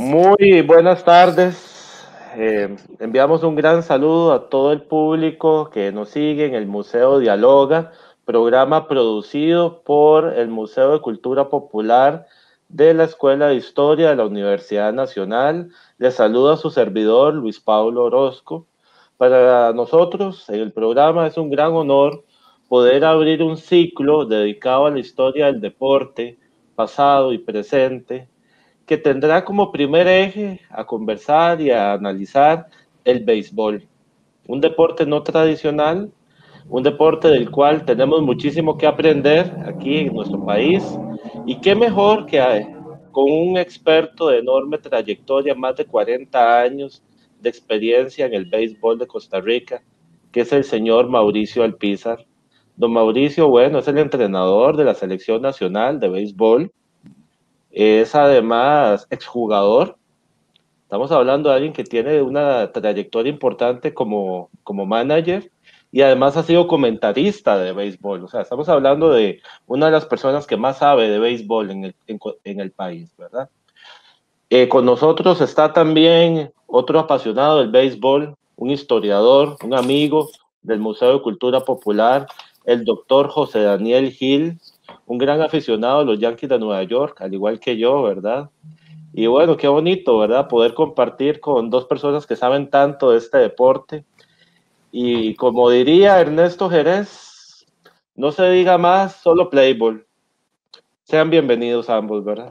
Muy buenas tardes. Enviamos un gran saludo a todo el público que nos sigue en el Museo Dialoga, programa producido por el Museo de Cultura Popular de la Escuela de Historia de la Universidad Nacional. Les saluda a su servidor, Luis Pablo Orozco. Para nosotros, en el programa, es un gran honor poder abrir un ciclo dedicado a la historia del deporte, pasado y presente, que tendrá como primer eje a conversar y a analizar el béisbol, un deporte no tradicional, un deporte del cual tenemos muchísimo que aprender aquí en nuestro país, y qué mejor que con un experto de enorme trayectoria, más de 40 años de experiencia en el béisbol de Costa Rica, que es el señor Mauricio Alpizar. Don Mauricio, bueno, es el entrenador de la Selección Nacional de Béisbol, es además exjugador. Estamos hablando de alguien que tiene una trayectoria importante como manager, y además ha sido comentarista de béisbol. O sea, estamos hablando de una de las personas que más sabe de béisbol en el país, ¿verdad? Con nosotros está también otro apasionado del béisbol, un historiador, un amigo del Museo de Cultura Popular, el doctor José Daniel Gil, un gran aficionado de los Yankees de Nueva York, al igual que yo, ¿verdad? Y bueno, qué bonito, ¿verdad? Poder compartir con dos personas que saben tanto de este deporte. Y como diría Ernesto Jerez, no se diga más, solo play ball. Sean bienvenidos ambos, ¿verdad?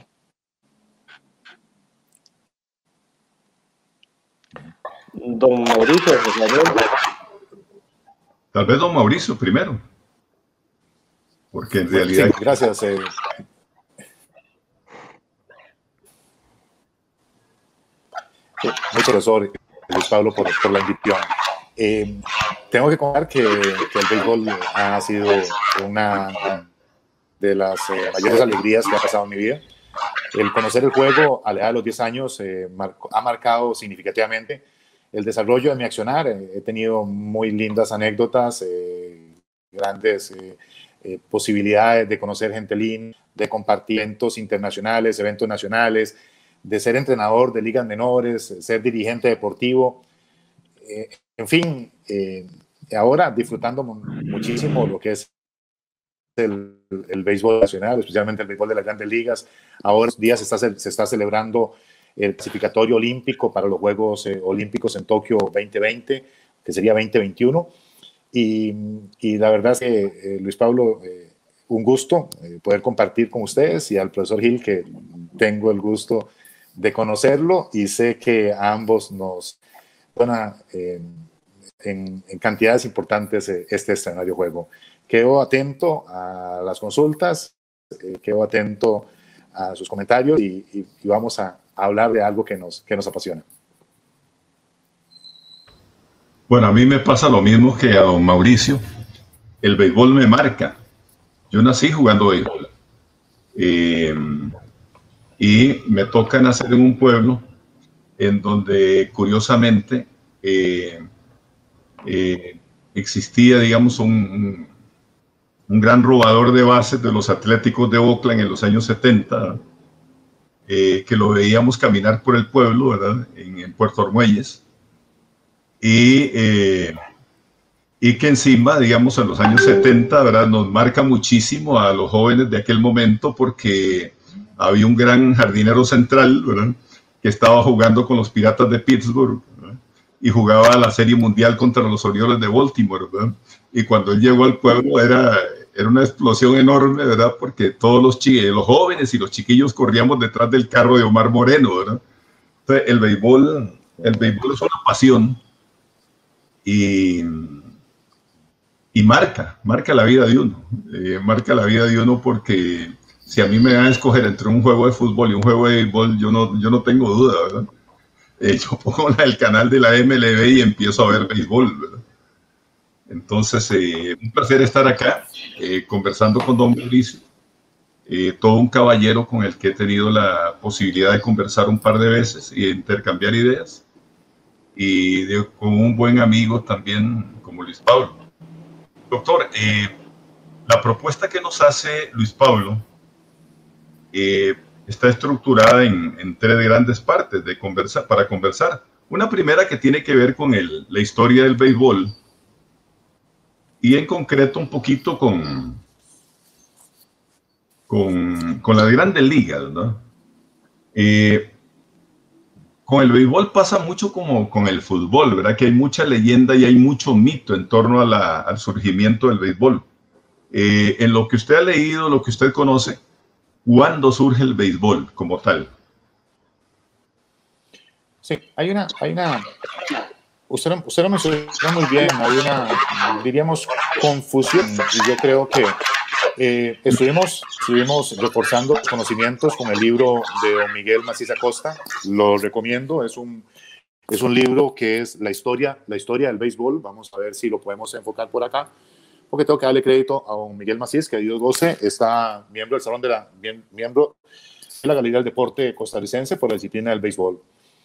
Don Mauricio. Tal vez don Mauricio primero, porque en realidad... Sí, gracias. Muy profesor Luis Pablo por la invitación. Tengo que contar que el béisbol ha sido una de las mayores alegrías que ha pasado en mi vida. El conocer el juego a la edad de los 10 años ha marcado significativamente el desarrollo de mi accionar. He tenido muy lindas anécdotas, grandes posibilidades de conocer gente linda, de compartir eventos internacionales, eventos nacionales, de ser entrenador de ligas menores, ser dirigente deportivo. En fin, ahora disfrutando muchísimo lo que es el béisbol nacional, especialmente el béisbol de las grandes ligas. Ahora días se está celebrando el clasificatorio olímpico para los Juegos Olímpicos en Tokio 2020, que sería 2021. Y la verdad es que, Luis Pablo, un gusto poder compartir con ustedes, y al profesor Gil, que tengo el gusto de conocerlo y sé que a ambos nos suena en cantidades importantes este escenario juego. Quedo atento a las consultas, quedo atento a sus comentarios y vamos a hablar de algo que nos apasiona. Bueno, a mí me pasa lo mismo que a don Mauricio. El béisbol me marca. Yo nací jugando béisbol. Y me toca nacer en un pueblo en donde, curiosamente, existía, digamos, un gran robador de bases de los Atléticos de Oakland en los años 70, que lo veíamos caminar por el pueblo, ¿verdad? En Puerto Armuelles. Y que encima, digamos, en los años 70, ¿verdad?, nos marca muchísimo a los jóvenes de aquel momento, porque había un gran jardinero central, ¿verdad?, que estaba jugando con los Piratas de Pittsburgh, ¿verdad?, y jugaba la Serie Mundial contra los Orioles de Baltimore, ¿verdad? Y cuando él llegó al pueblo era una explosión enorme, ¿verdad?, porque todos los jóvenes y los chiquillos corríamos detrás del carro de Omar Moreno, ¿verdad? Entonces, el béisbol es una pasión, y marca la vida de uno. Marca la vida de uno, porque si a mí me dan a escoger entre un juego de fútbol y un juego de béisbol, yo no tengo duda, ¿verdad? Yo pongo el canal de la MLB y empiezo a ver béisbol, ¿verdad? Entonces, un placer estar acá conversando con don Mauricio, todo un caballero con el que he tenido la posibilidad de conversar un par de veces y de intercambiar ideas, y con un buen amigo también como Luis Pablo. Doctor, la propuesta que nos hace Luis Pablo está estructurada en tres grandes partes para conversar. Una primera que tiene que ver con la historia del béisbol y en concreto un poquito con las grandes ligas, ¿no? Con el béisbol pasa mucho como con el fútbol, ¿verdad? Que hay mucha leyenda y hay mucho mito en torno al surgimiento del béisbol. En lo que usted ha leído, lo que usted conoce, ¿cuándo surge el béisbol como tal? Sí, usted lo mencionó muy bien, hay una, diríamos, confusión, y yo creo que estuvimos reforzando los conocimientos con el libro de don Miguel Macís Acosta. Lo recomiendo, es un libro que es la historia del béisbol. Vamos a ver si lo podemos enfocar por acá, porque tengo que darle crédito a don Miguel Macís, que Dios goce, está miembro del Salón miembro de la Galería del Deporte Costarricense por la disciplina del béisbol.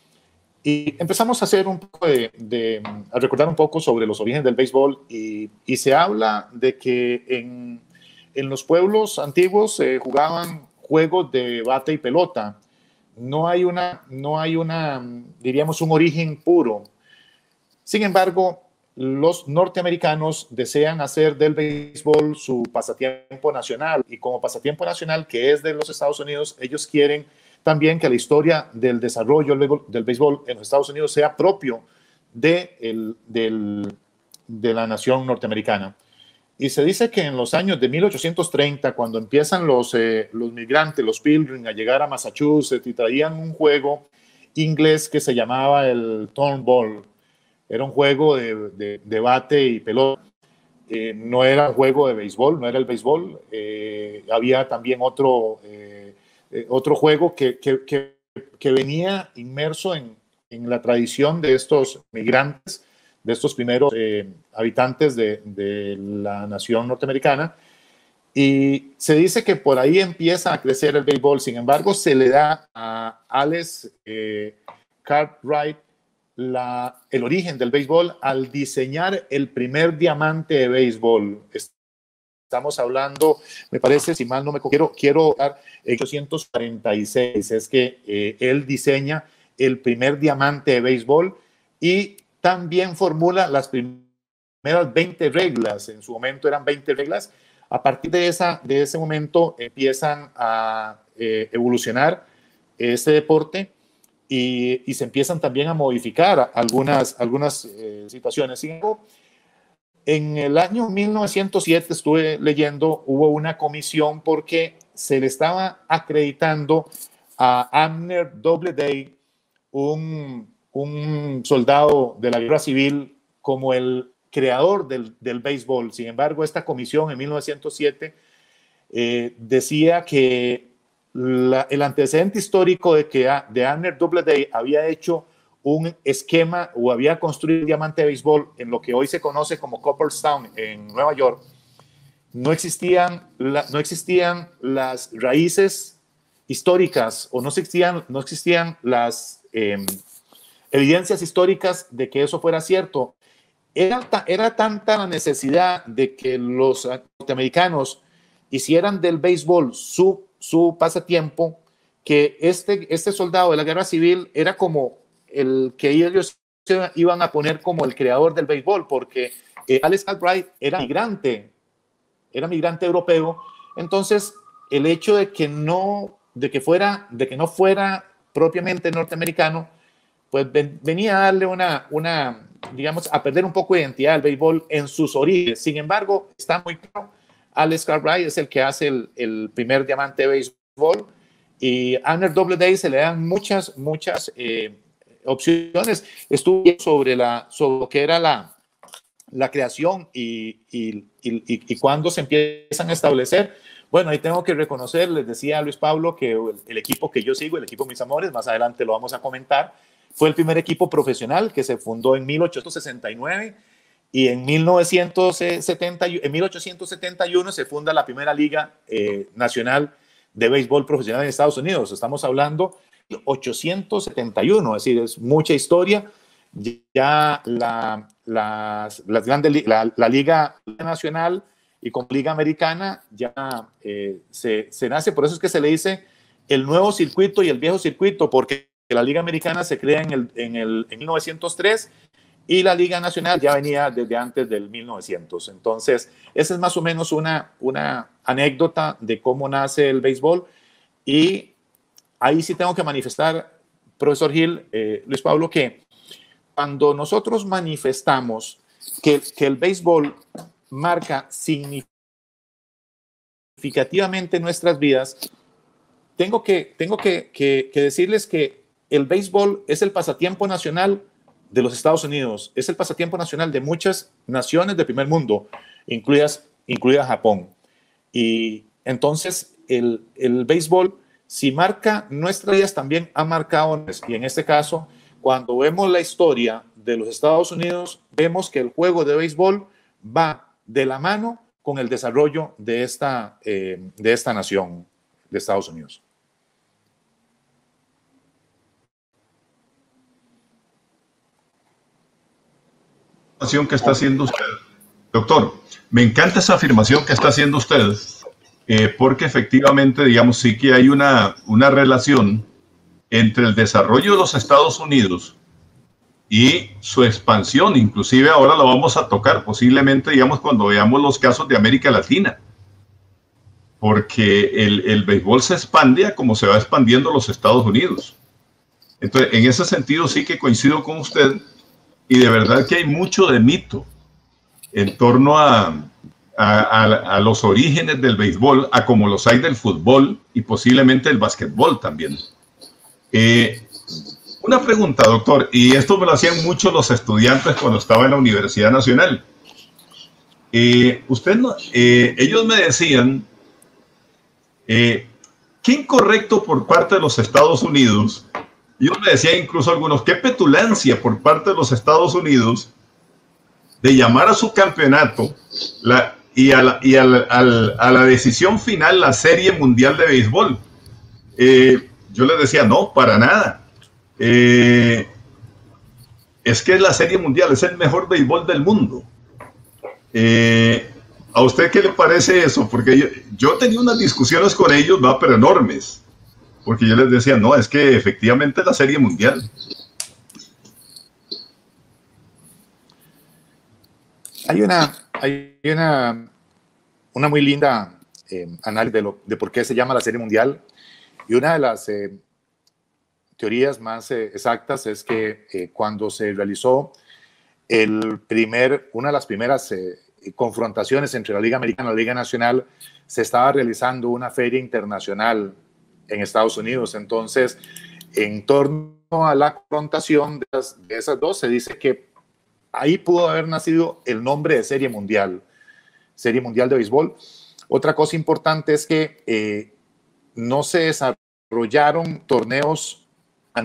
Y empezamos a hacer un poco a recordar un poco sobre los orígenes del béisbol, y se habla de que en los pueblos antiguos jugaban juegos de bate y pelota. No hay una, diríamos, un origen puro. Sin embargo, los norteamericanos desean hacer del béisbol su pasatiempo nacional, y como pasatiempo nacional que es de los Estados Unidos, ellos quieren también que la historia del desarrollo del béisbol en los Estados Unidos sea propio de la nación norteamericana. Y se dice que en los años de 1830, cuando empiezan los migrantes, los Pilgrim, a llegar a Massachusetts y traían un juego inglés que se llamaba el Turnbull. Era un juego de bate y pelota. No era un juego de béisbol, no era el béisbol. Había también otro juego que venía inmerso en la tradición de estos migrantes, de estos primeros habitantes de la nación norteamericana, y se dice que por ahí empieza a crecer el béisbol. Sin embargo, se le da a Alex Cartwright el origen del béisbol al diseñar el primer diamante de béisbol. Estamos hablando, me parece, si mal no me quiero dar, en 1846 es que él diseña el primer diamante de béisbol y también formula las primeras 20 reglas. En su momento eran 20 reglas. A partir de ese momento empiezan a evolucionar este deporte y se empiezan también a modificar algunas situaciones. Sin embargo, en el año 1907, estuve leyendo, hubo una comisión porque se le estaba acreditando a Abner Doubleday, un soldado de la guerra civil, como el creador del béisbol. Sin embargo, esta comisión en 1907 decía que el antecedente histórico de Abner Doubleday había hecho un esquema o había construido un diamante de béisbol en lo que hoy se conoce como Cooperstown en Nueva York. No existían las raíces históricas, o no existían las evidencias históricas de que eso fuera cierto. Era tanta la necesidad de que los norteamericanos hicieran del béisbol su pasatiempo, que este soldado de la guerra civil era como el que ellos iban a poner como el creador del béisbol, porque Alex Cartwright era migrante europeo. Entonces, el hecho de que no fuera propiamente norteamericano, pues venía a darle digamos, a perder un poco de identidad al béisbol en sus orígenes. Sin embargo, está muy claro, Alex Cartwright es el que hace el primer diamante de béisbol, y a Abner Doubleday se le dan muchas opciones. Estuve sobre lo que era la creación y cuándo se empiezan a establecer. Bueno, ahí tengo que reconocer, les decía a Luis Pablo, que el equipo que yo sigo, el equipo Mis Amores, más adelante lo vamos a comentar, fue el primer equipo profesional que se fundó en 1869, y en 1871 se funda la primera liga nacional de béisbol profesional en Estados Unidos. Estamos hablando de 871, es decir, es mucha historia. Ya la Liga Nacional y con Liga Americana ya se nace. Por eso es que se le dice el nuevo circuito y el viejo circuito, porque la Liga Americana se crea en 1903 y la Liga Nacional ya venía desde antes del 1900. Entonces, esa es más o menos una anécdota de cómo nace el béisbol. Y ahí sí tengo que manifestar, profesor Gil, Luis Pablo, que cuando nosotros manifestamos que el béisbol marca significativamente nuestras vidas, tengo que decirles que el béisbol es el pasatiempo nacional de los Estados Unidos, es el pasatiempo nacional de muchas naciones del primer mundo, incluida Japón. Y entonces el béisbol, si marca nuestras vidas, también ha marcado, y en este caso, cuando vemos la historia de los Estados Unidos, vemos que el juego de béisbol va de la mano con el desarrollo de esta nación de Estados Unidos. Que está haciendo usted. Doctor, me encanta esa afirmación que está haciendo usted, porque efectivamente, digamos, sí que hay una relación entre el desarrollo de los Estados Unidos y su expansión. Inclusive ahora lo vamos a tocar posiblemente, digamos, cuando veamos los casos de América Latina, porque el béisbol se expande a como se va expandiendo los Estados Unidos. Entonces, en ese sentido sí que coincido con usted, y de verdad que hay mucho de mito en torno a los orígenes del béisbol, a como los hay del fútbol y posiblemente el básquetbol también. Una pregunta, doctor, y esto me lo hacían muchos los estudiantes cuando estaba en la Universidad Nacional. Ellos me decían, qué incorrecto por parte de los Estados Unidos. Yo me decía incluso algunos, qué petulancia por parte de los Estados Unidos de llamar a su campeonato a la decisión final la Serie Mundial de Béisbol. Yo les decía, no, para nada. Es que la Serie Mundial es el mejor béisbol del mundo. ¿A usted qué le parece eso? Porque yo tenía unas discusiones con ellos, ¿va? Pero enormes. Porque yo les decía, no, es que efectivamente la Serie Mundial. Hay una muy linda análisis de por qué se llama la Serie Mundial. Y una de las teorías más exactas es que cuando se realizó una de las primeras confrontaciones entre la Liga Americana y la Liga Nacional, se estaba realizando una feria internacional en Estados Unidos. Entonces, en torno a la confrontación de esas dos, se dice que ahí pudo haber nacido el nombre de Serie Mundial de Béisbol. Otra cosa importante es que no se desarrollaron torneos a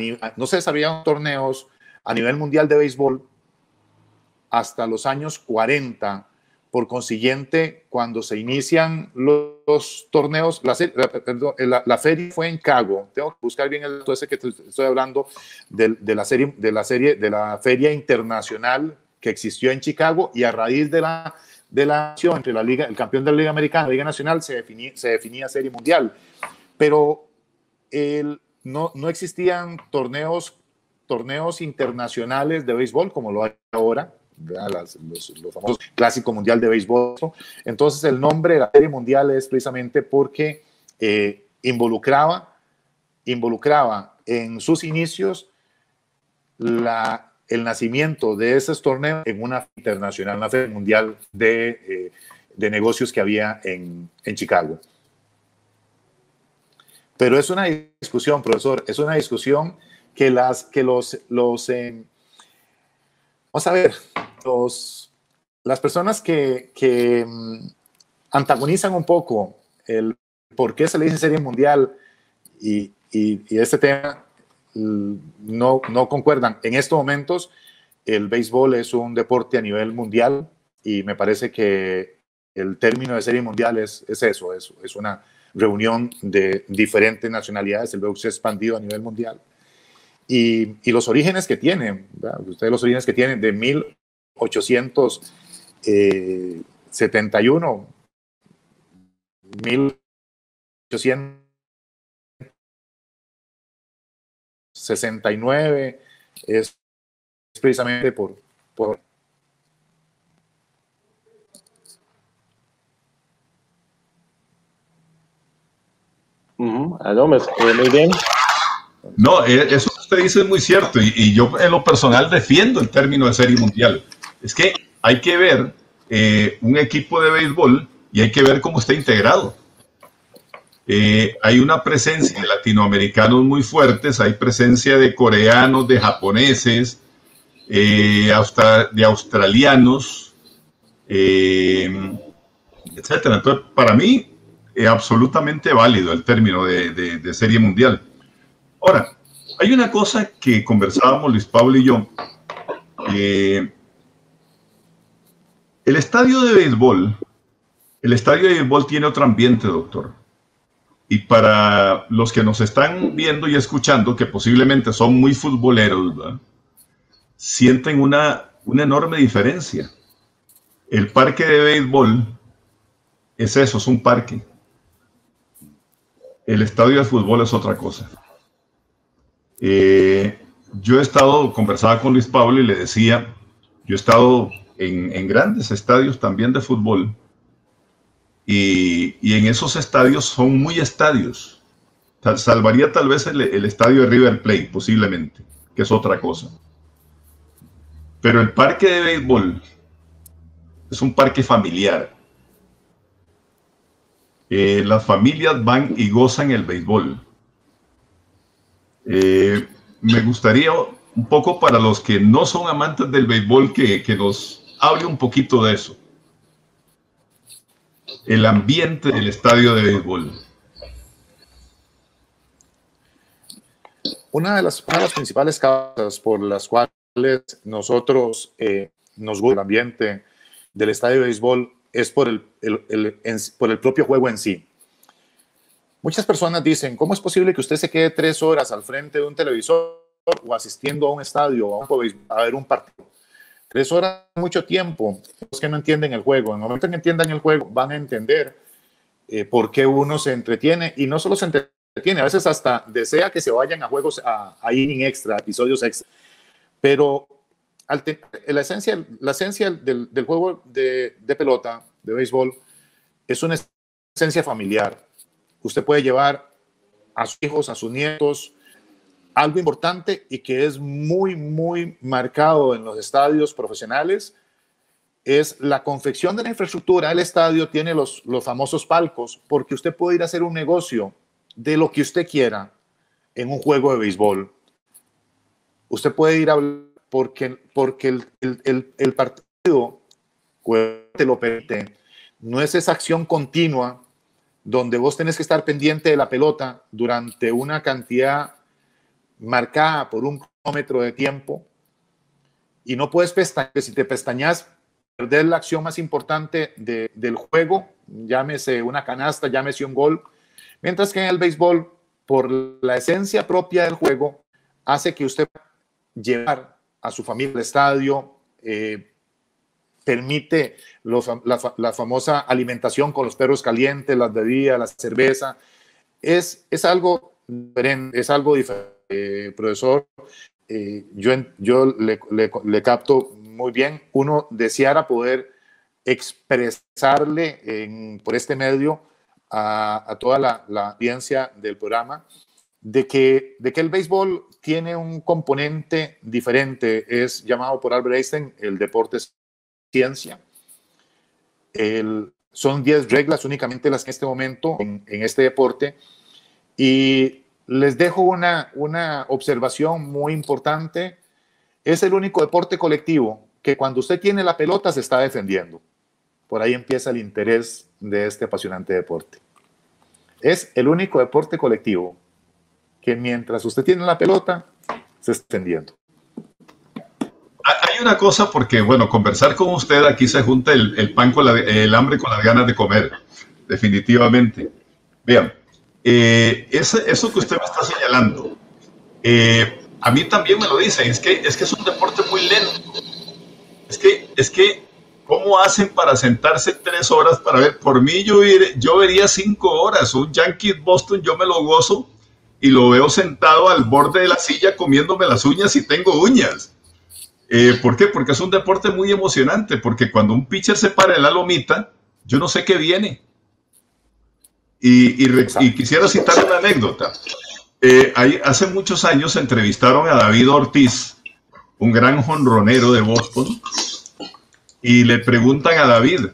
nivel mundial de béisbol hasta los años 40. Por consiguiente, cuando se inician los torneos, la feria fue en Chicago. Tengo que buscar bien el dato ese que estoy hablando de la feria internacional que existió en Chicago, y a raíz de la acción entre el campeón de la Liga Americana y la Liga Nacional se definía Serie Mundial. Pero no existían torneos internacionales de béisbol como lo hay ahora. Los famosos Clásico Mundial de Béisbol. Entonces el nombre de la Serie Mundial es precisamente porque involucraba en sus inicios el nacimiento de esos torneos en una internacional, una Feria Mundial de negocios que había en Chicago. Pero es una discusión, profesor, es una discusión que vamos a ver, las personas que antagonizan un poco el por qué se le dice Serie Mundial y este tema no concuerdan. En estos momentos el béisbol es un deporte a nivel mundial y me parece que el término de Serie Mundial es eso, es una reunión de diferentes nacionalidades. El béisbol se ha expandido a nivel mundial. Y los orígenes que tiene, los orígenes que tienen de 1871, 1800 69 es precisamente por muy bien. No, eso que usted dice es muy cierto y yo en lo personal defiendo el término de serie mundial. Es que hay que ver un equipo de béisbol y hay que ver cómo está integrado. Hay una presencia de latinoamericanos muy fuertes, hay presencia de coreanos, de japoneses, de australianos, etcétera. Entonces, para mí, absolutamente válido el término de serie mundial. Ahora, hay una cosa que conversábamos Luis Pablo y yo. El estadio de béisbol tiene otro ambiente, doctor. Y para los que nos están viendo y escuchando, que posiblemente son muy futboleros, ¿verdad?, sienten una enorme diferencia. El parque de béisbol es eso, es un parque. El estadio de fútbol es otra cosa. Yo conversaba con Luis Pablo y le decía, yo he estado en grandes estadios también de fútbol y en esos estadios son muy estadios. Salvaría tal vez el estadio de River Plate, posiblemente, que es otra cosa. Pero el parque de béisbol es un parque familiar. Las familias van y gozan el béisbol. Me gustaría un poco para los que no son amantes del béisbol que nos hable un poquito de eso. El ambiente del estadio de béisbol. Una de las principales causas por las cuales nosotros nos gusta el ambiente del estadio de béisbol es por el propio juego en sí. Muchas personas dicen, ¿cómo es posible que usted se quede 3 horas al frente de un televisor o asistiendo a un estadio o a ver un partido? 3 horas es mucho tiempo. Los que no entienden el juego, en el momento en que entiendan el juego, van a entender por qué uno se entretiene, y no solo se entretiene, a veces hasta desea que se vayan a juegos, a inning extra, episodios extra. Pero la esencia del juego de pelota, de béisbol, es una esencia familiar. Usted puede llevar a sus hijos, a sus nietos. Algo importante y que es muy, muy marcado en los estadios profesionales es la confección de la infraestructura. El estadio tiene los famosos palcos, porque usted puede ir a hacer un negocio de lo que usted quiera en un juego de béisbol. Usted puede ir a hablar porque el partido te lo permite. No es esa acción continua donde vos tenés que estar pendiente de la pelota durante una cantidad marcada por un cronómetro de tiempo, y no puedes pestañear. Si te pestañas, perder la acción más importante del juego, llámese una canasta, llámese un gol. Mientras que en el béisbol, por la esencia propia del juego, hace que usted llevar a su familia al estadio, permite la famosa alimentación con los perros calientes, las bebidas, la cerveza. Es algo diferente, profesor. Yo le capto muy bien. Uno deseara poder expresarle por este medio a toda la audiencia del programa de que el béisbol tiene un componente diferente. Es llamado por Albert Einstein el deporte ciencia. Son 10 reglas únicamente las que en este momento en este deporte, y les dejo una observación muy importante. Es el único deporte colectivo que cuando usted tiene la pelota se está defendiendo. Por ahí empieza el interés de este apasionante deporte. Es el único deporte colectivo que mientras usted tiene la pelota se está defendiendo. Hay una cosa, porque bueno, conversar con usted aquí se junta el hambre con las ganas de comer, definitivamente. Vean, eso que usted me está señalando, a mí también me lo dicen, es que es un deporte muy lento. Es que ¿cómo hacen para sentarse 3 horas para ver? Por mí yo vería 5 horas, un Yankees Boston yo me lo gozo y lo veo sentado al borde de la silla comiéndome las uñas y tengo uñas. ¿Por qué? Porque es un deporte muy emocionante, porque cuando un pitcher se para en la lomita, yo no sé qué viene. Y quisiera citar una anécdota. Hace muchos años entrevistaron a David Ortiz, un gran jonronero de Boston, y le preguntan a David,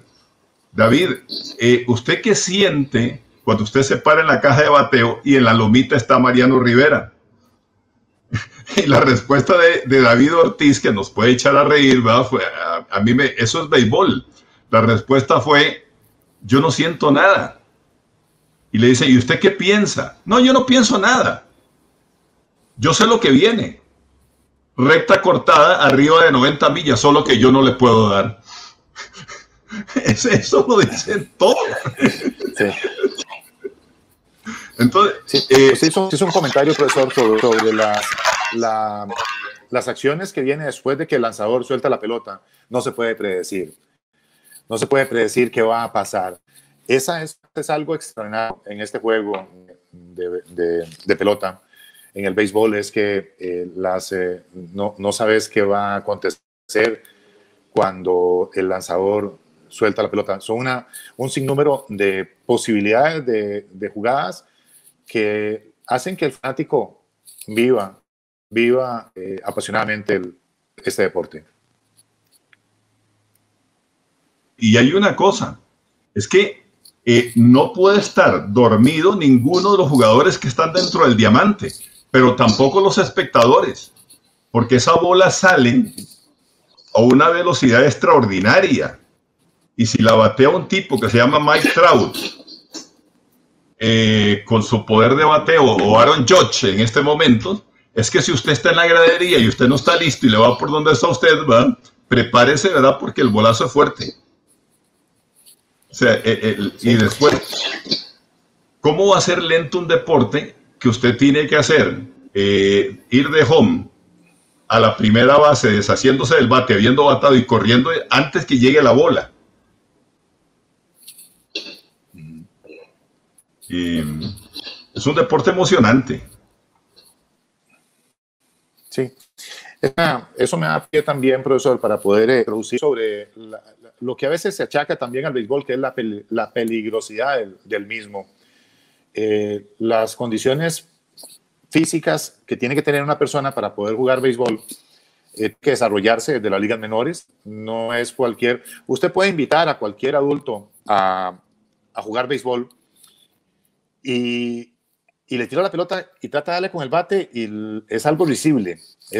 ¿usted qué siente cuando usted se para en la caja de bateo y en la lomita está Mariano Rivera? Y la respuesta de David Ortiz, que nos puede echar a reír, ¿verdad? Eso es béisbol. La respuesta fue, yo no siento nada. Y le dice, ¿y usted qué piensa? No, yo no pienso nada. Yo sé lo que viene. Recta cortada arriba de 90 millas, solo que yo no le puedo dar. Eso lo dicen todo. Sí. Entonces, sí, hizo un comentario, profesor, sobre las acciones que vienen después de que el lanzador suelta la pelota. No se puede predecir. No se puede predecir qué va a pasar. Esa es algo extraordinario en este juego de pelota. En el béisbol es que no sabes qué va a acontecer cuando el lanzador suelta la pelota. Son un sinnúmero de posibilidades de jugadas que hacen que el fanático viva apasionadamente este deporte. Y hay una cosa, es que no puede estar dormido ninguno de los jugadores que están dentro del diamante, pero tampoco los espectadores, porque esa bola sale a una velocidad extraordinaria. Y si la batea un tipo que se llama Mike Trout, con su poder de bateo, o Aaron Judge en este momento, es que si usted está en la gradería y usted no está listo y le va por donde está usted, ¿verdad? Prepárese, ¿verdad? Porque el bolazo es fuerte. O sea, y después, ¿cómo va a ser lento un deporte que usted tiene que hacer? Ir de home a la primera base, deshaciéndose del bate, habiendo batado y corriendo antes que llegue la bola. Es un deporte emocionante. Sí. Eso me da pie también, profesor, para poder producir sobre lo que a veces se achaca también al béisbol, que es la peligrosidad del mismo. Las condiciones físicas que tiene que tener una persona para poder jugar béisbol, que desarrollarse desde las ligas menores, no es cualquier... Usted puede invitar a cualquier adulto a jugar béisbol y le tira la pelota y trata de darle con el bate y es algo risible,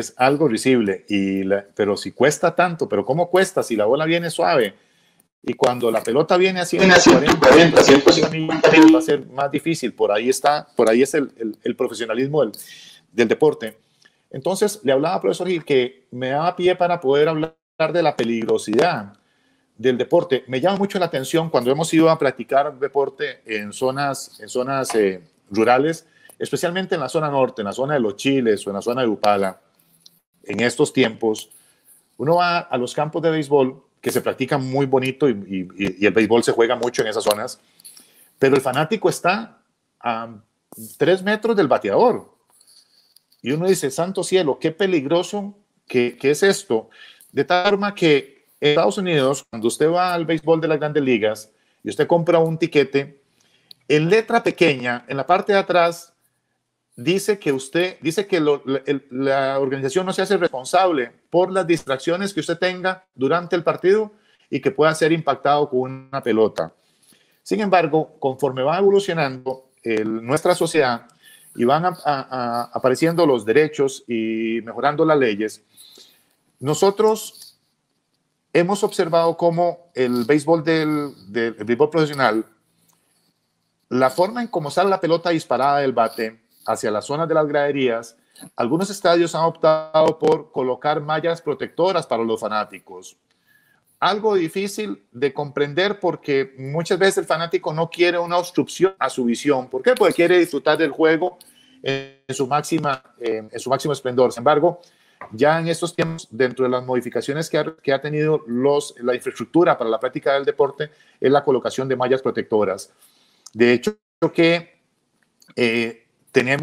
pero si cuesta tanto, pero ¿cómo cuesta si la bola viene suave? Y cuando la pelota viene a 140, 150, va a ser más difícil. Por ahí es el profesionalismo del deporte. Entonces, le hablaba, profesor Gil, que me daba pie para poder hablar de la peligrosidad del deporte. Me llama mucho la atención cuando hemos ido a practicar deporte en zonas rurales, especialmente en la zona norte, en la zona de Los Chiles o en la zona de Upala. En estos tiempos, uno va a los campos de béisbol que se practican muy bonito y el béisbol se juega mucho en esas zonas, pero el fanático está a 3 metros del bateador. Y uno dice, santo cielo, qué peligroso que es esto. De tal forma que en Estados Unidos, cuando usted va al béisbol de las grandes ligas y usted compra un tiquete, en letra pequeña, en la parte de atrás, dice que la organización no se hace responsable por las distracciones que usted tenga durante el partido y que pueda ser impactado con una pelota. Sin embargo, conforme va evolucionando nuestra sociedad y van apareciendo los derechos y mejorando las leyes, nosotros hemos observado cómo el béisbol el béisbol profesional, la forma en cómo sale la pelota disparada del bate hacia las zonas de las graderías, algunos estadios han optado por colocar mallas protectoras para los fanáticos. Algo difícil de comprender porque muchas veces el fanático no quiere una obstrucción a su visión. ¿Por qué? Porque quiere disfrutar del juego en su máximo esplendor. Sin embargo, ya en estos tiempos, dentro de las modificaciones que ha tenido la infraestructura para la práctica del deporte, es la colocación de mallas protectoras. De hecho, que tenemos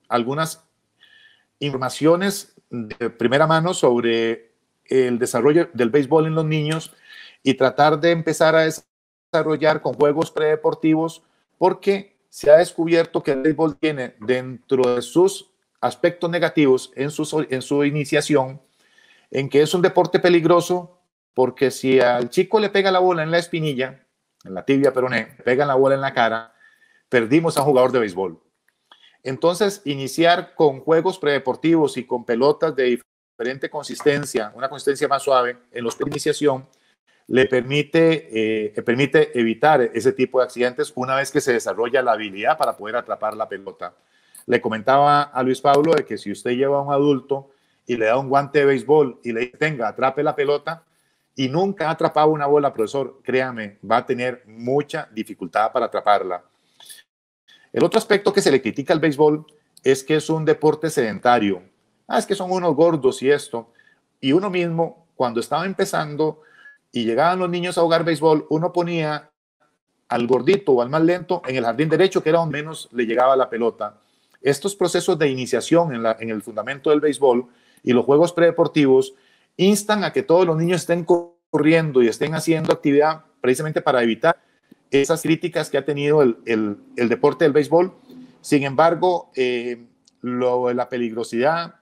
algunas informaciones de primera mano sobre el desarrollo del béisbol en los niños y tratar de empezar a desarrollar con juegos predeportivos, porque se ha descubierto que el béisbol tiene dentro de sus aspectos negativos en su iniciación, en que es un deporte peligroso, porque si al chico le pega la bola en la espinilla, en la tibia peroné, pega la bola en la cara, perdimos a un jugador de béisbol. Entonces, iniciar con juegos predeportivos y con pelotas de diferente consistencia, una consistencia más suave en los de iniciación, le permite evitar ese tipo de accidentes una vez que se desarrolla la habilidad para poder atrapar la pelota. Le comentaba a Luis Pablo de que si usted lleva a un adulto y le da un guante de béisbol y le dice, tenga, atrape la pelota, y nunca ha atrapado una bola, profesor, créame, va a tener mucha dificultad para atraparla. El otro aspecto que se le critica al béisbol es que es un deporte sedentario. Es que son unos gordos y esto. Y uno mismo, cuando estaba empezando y llegaban los niños a jugar béisbol, uno ponía al gordito o al más lento en el jardín derecho, que era donde menos le llegaba la pelota. Estos procesos de iniciación en el fundamento del béisbol y los juegos predeportivos instan a que todos los niños estén corriendo y estén haciendo actividad precisamente para evitar esas críticas que ha tenido el deporte del béisbol. Sin embargo, la peligrosidad,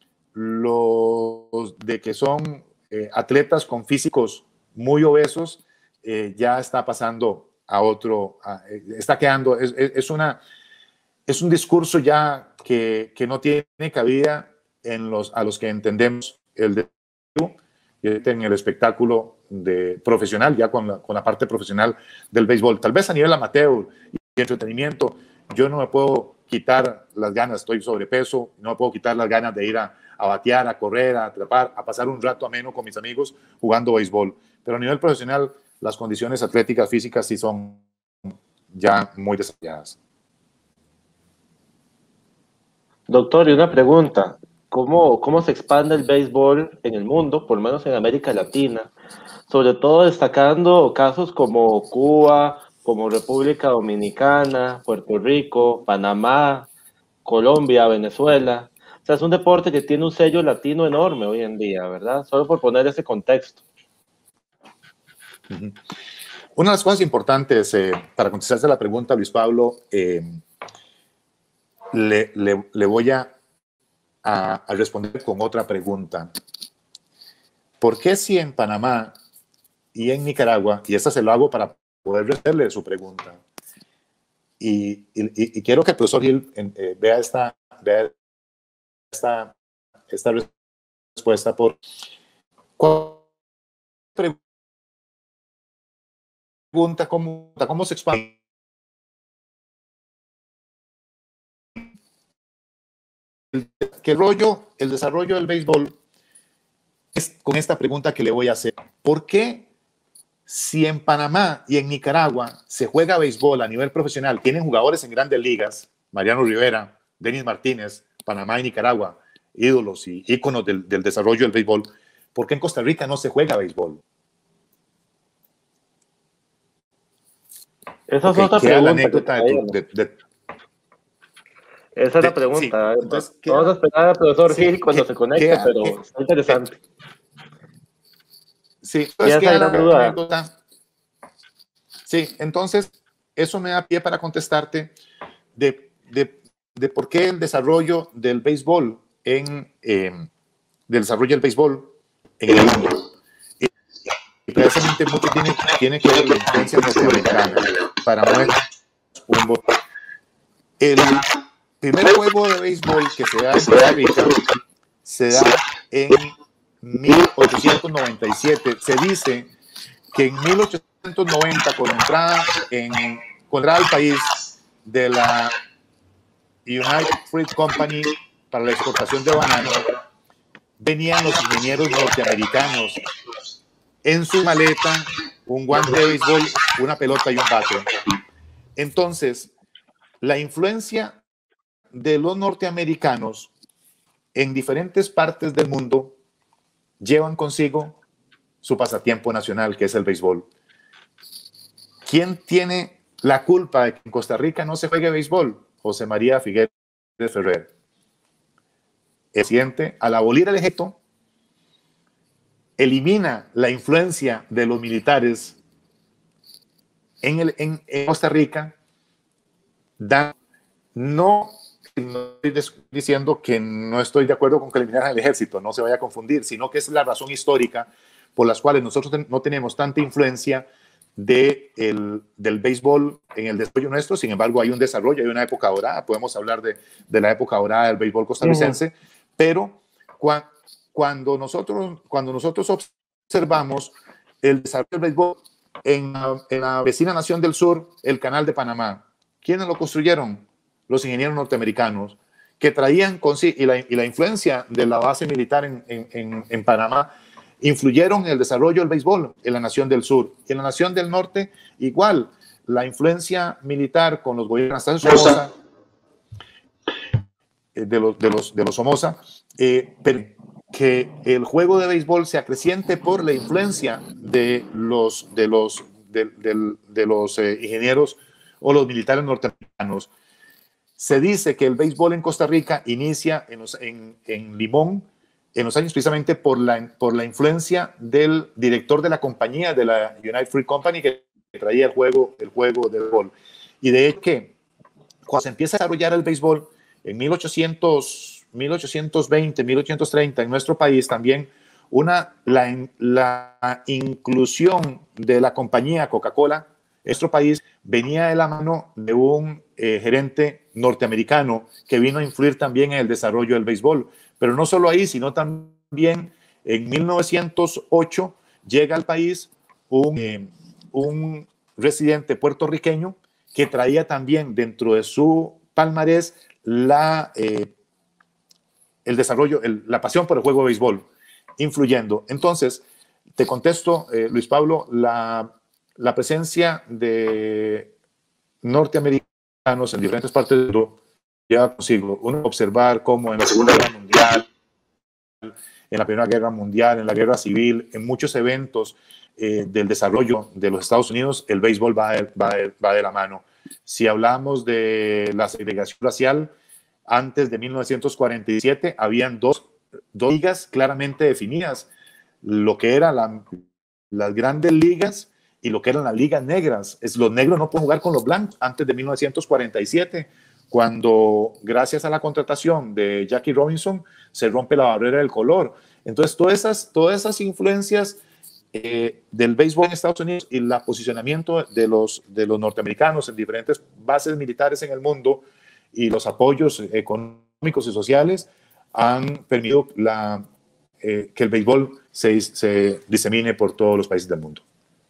los de que son atletas con físicos muy obesos, ya está pasando a otro, está quedando, es un discurso ya que no tiene cabida a los que entendemos el deportivo y en el espectáculo profesional, ya con la parte profesional del béisbol. Tal vez a nivel amateur y entretenimiento, yo no me puedo quitar las ganas, estoy sobrepeso, no me puedo quitar las ganas de ir a batear, a correr, a atrapar, a pasar un rato ameno con mis amigos jugando béisbol. Pero a nivel profesional, las condiciones atléticas físicas sí son ya muy desarrolladas. Doctor, y una pregunta. ¿Cómo se expande el béisbol en el mundo, por lo menos en América Latina? Sobre todo destacando casos como Cuba, como República Dominicana, Puerto Rico, Panamá, Colombia, Venezuela. O sea, es un deporte que tiene un sello latino enorme hoy en día, ¿verdad? Solo por poner ese contexto. Una de las cosas importantes, para contestarse la pregunta, Luis Pablo, le voy a responder con otra pregunta. ¿Por qué si en Panamá y en Nicaragua, y esta se lo hago para poder responderle su pregunta, y quiero que el profesor Gil vea esta respuesta por pregunta cómo se expande el desarrollo del béisbol es con esta pregunta que le voy a hacer. ¿Por qué si en Panamá y en Nicaragua se juega béisbol a nivel profesional, tienen jugadores en grandes ligas, Mariano Rivera, Denis Martínez, Panamá y Nicaragua, ídolos y íconos del desarrollo del béisbol, ¿por qué en Costa Rica no se juega béisbol? Esa es otra pregunta. La anécdota esa es la pregunta. Sí. Entonces, vamos a esperar al profesor Gil cuando se conecte, pero está interesante. Sí, anécdota. Sí, entonces eso me da pie para contestarte de por qué el desarrollo del béisbol en el mundo. Y precisamente mucho tiene que ver la influencia norteamericana. Para muestra un botón. El primer juego de béisbol que se da en Costa Rica se da en 1897. Se dice que en 1890, con entrada al país de la United Fruit Company para la exportación de bananos, venían los ingenieros norteamericanos en su maleta, un guante de béisbol, una pelota y un bate. Entonces, la influencia de los norteamericanos en diferentes partes del mundo llevan consigo su pasatiempo nacional, que es el béisbol. ¿Quién tiene la culpa de que en Costa Rica no se juegue béisbol? José María Figueres Ferrer. el presidente, al abolir el ejército, elimina la influencia de los militares en Costa Rica. No estoy diciendo que no estoy de acuerdo con que eliminaran el ejército, no se vaya a confundir, sino que es la razón histórica por las cuales nosotros no tenemos tanta influencia del béisbol en el desarrollo nuestro. Sin embargo, hay un desarrollo, hay una época dorada, podemos hablar de la época dorada del béisbol costarricense, pero cuando nosotros observamos el desarrollo del béisbol en la vecina nación del sur, el Canal de Panamá, ¿quiénes lo construyeron? Los ingenieros norteamericanos, que traían consigo, y la influencia de la base militar en Panamá, influyeron en el desarrollo del béisbol en la nación del sur. Y en la nación del norte, igual, la influencia militar con los gobiernos de Somoza, de los Somoza, que el juego de béisbol se acreciente por la influencia de los ingenieros o los militares norteamericanos. Se dice que el béisbol en Costa Rica inicia en Limón en los años precisamente por la influencia del director de la compañía, de la United Fruit Company, que traía el juego de béisbol. Y de hecho, que cuando se empieza a desarrollar el béisbol en 1820, 1830, en nuestro país también, la inclusión de la compañía Coca-Cola en nuestro país venía de la mano de un gerente norteamericano que vino a influir también en el desarrollo del béisbol. Pero no solo ahí, sino también en 1908 llega al país un residente puertorriqueño que traía también dentro de su palmarés el desarrollo, la pasión por el juego de béisbol, influyendo. Entonces, te contesto, Luis Pablo, la presencia de norteamericanos en diferentes partes del mundo lleva consigo uno observar cómo en la Segunda Guerra Mundial, en la Primera Guerra Mundial, en la Guerra Civil, en muchos eventos del desarrollo de los Estados Unidos, el béisbol va de la mano. Si hablamos de la segregación racial, antes de 1947 habían dos ligas claramente definidas, lo que eran las grandes ligas y lo que eran las ligas negras. Los negros no pueden jugar con los blancos antes de 1947, cuando gracias a la contratación de Jackie Robinson se rompe la barrera del color. Entonces todas esas influencias del béisbol en Estados Unidos y el posicionamiento de los norteamericanos en diferentes bases militares en el mundo y los apoyos económicos y sociales han permitido que el béisbol se disemine por todos los países del mundo.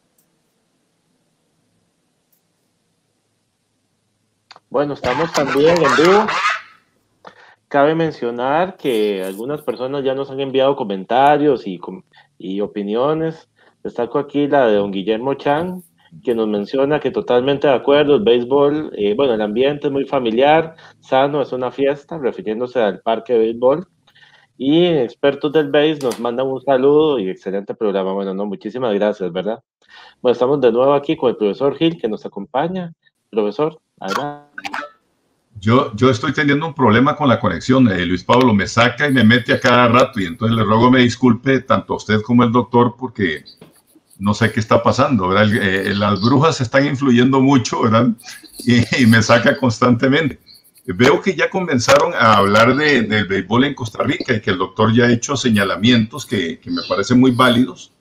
Bueno, estamos también en vivo. Cabe mencionar que algunas personas ya nos han enviado comentarios y opiniones. Destaco aquí la de don Guillermo Chan, que nos menciona que totalmente de acuerdo, el béisbol, bueno, el ambiente es muy familiar, sano, es una fiesta, refiriéndose al parque de béisbol. Y expertos del béis nos mandan un saludo y excelente programa. Bueno, no, muchísimas gracias, ¿verdad? Bueno, estamos de nuevo aquí con el profesor Gil, que nos acompaña. Profesor, adelante. Yo estoy teniendo un problema con la conexión. Luis Pablo me saca y me mete a cada rato, y entonces le ruego me disculpe tanto a usted como al doctor, porque no sé qué está pasando, ¿verdad? Las brujas están influyendo mucho, ¿verdad? Y me saca constantemente. Veo que ya comenzaron a hablar del béisbol en Costa Rica y que el doctor ya ha hecho señalamientos que me parecen muy válidos.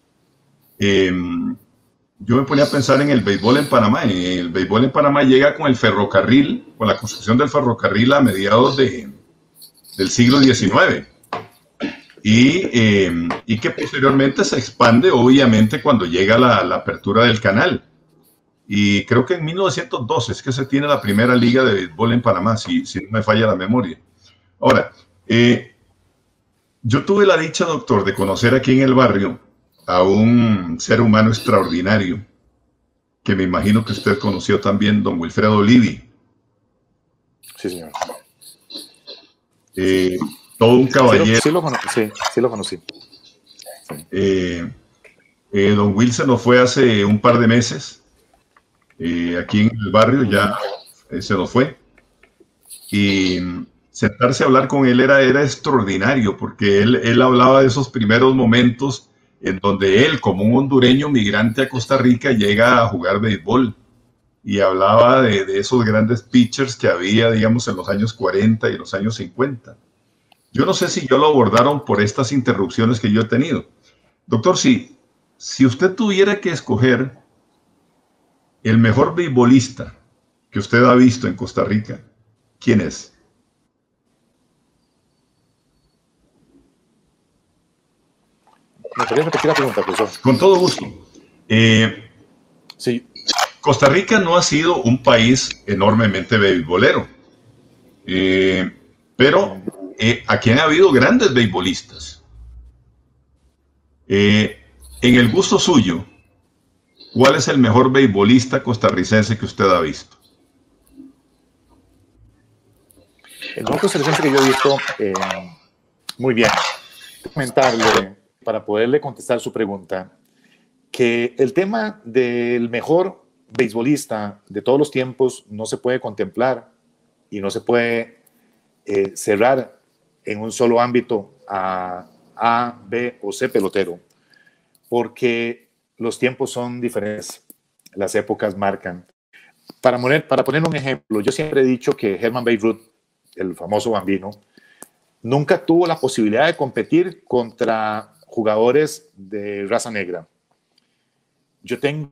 Yo me ponía a pensar en el béisbol en Panamá. El béisbol en Panamá llega con el ferrocarril, con la construcción del ferrocarril a mediados del siglo XIX. Y que posteriormente se expande, obviamente, cuando llega la apertura del canal. Y creo que en 1912 es que se tiene la primera liga de béisbol en Panamá, si no me falla la memoria. Ahora, yo tuve la dicha, doctor, de conocer aquí en el barrio a un ser humano extraordinario, que me imagino que usted conoció también, don Wilfredo Livi. Sí, señor. Todo un caballero. Sí lo conocí. Sí. Don Will se nos fue hace un par de meses. Aquí en el barrio ya se nos fue. Y sentarse a hablar con él era extraordinario, porque él hablaba de esos primeros momentos en donde él, como un hondureño migrante a Costa Rica, llega a jugar béisbol. Y hablaba de esos grandes pitchers que había, digamos, en los años 40 y los años 50. Yo no sé si yo lo abordaron por estas interrupciones que yo he tenido. Doctor, si usted tuviera que escoger el mejor beisbolista que usted ha visto en Costa Rica, ¿quién es? ¿Me podría repetir la pregunta, profesor? Con todo gusto. Sí. Costa Rica no ha sido un país enormemente beisbolero, pero aquí han habido grandes beisbolistas. En el gusto suyo, ¿cuál es el mejor beisbolista costarricense que usted ha visto? El mejor costarricense que yo he visto, muy bien, comentarle, para poderle contestar su pregunta, que el tema del mejor beisbolista de todos los tiempos no se puede contemplar y no se puede cerrar en un solo ámbito a, B o C pelotero, porque los tiempos son diferentes, las épocas marcan. Para poner un ejemplo, yo siempre he dicho que Herman Babe Ruth, el famoso Bambino, nunca tuvo la posibilidad de competir contra jugadores de raza negra. Yo tengo